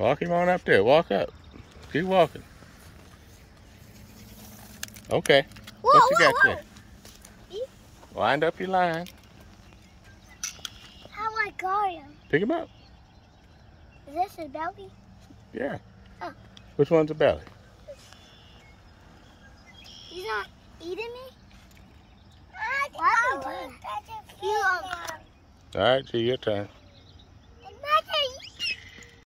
Walk him on up there. Walk up. Keep walking. Okay. Whoa, What you whoa, got whoa. there? Wind up your line. How I got him? Pick him up. Is this his belly? Yeah. Oh. Which one's the belly? He's not eating me? What are you doing? All right, see your turn.